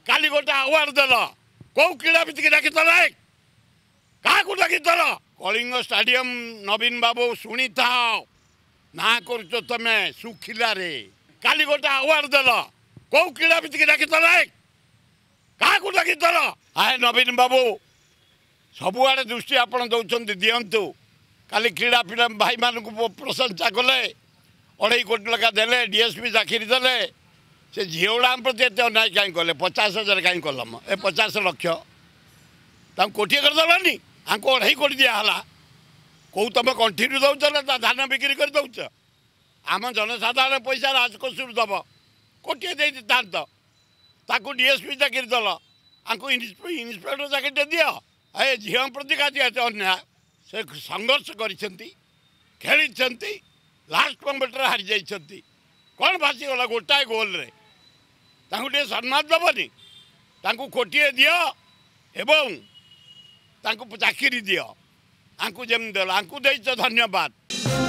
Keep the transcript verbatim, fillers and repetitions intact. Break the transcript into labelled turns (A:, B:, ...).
A: काली गोटे आवार्ड देल कौ क्रीड़ाविद की डाकी क्या डाकी कलिंग स्टाडियम नवीन बाबू शुणी था ना कर तुम सुखिला रे काली गोटे आवार्ड देल कौ क्रीड़ाविद की डाकी क्या डाकी आए नवीन बाबू सबुआड़े दृष्टि आपड़ दौरान दिंतु काली क्रीड़ा पिला भाई मान प्रशंसा कले अढ़ई कोटी लगा देले डीएसपी चाकरी देले से झीउड़ा प्रति एत अन्याय कहीं कले पचास हजार कहीं कलम ए पचास लक्ष कोटी करदेलानी आंको अढ़ई कोटी दिहला कौ तुम कंटिन्यू दौच ना धान बिक्री कर दौच आम जनसाधारण पैसा राजकोषर दब कोटी दे ताकू डीएसपी चाकरी दल आंको इन्स्पेक्टर चाकरी दियो ए झील प्रति का अन्याय से संघर्ष कर लास्ट मोमेंट हारी जाइए कौन भासीगला गोटाए गोल रे टे सम्मान दबनी कोटिए दियो एवं चाकरी दियो आंकु जमी देल आंकु धन्यवाद।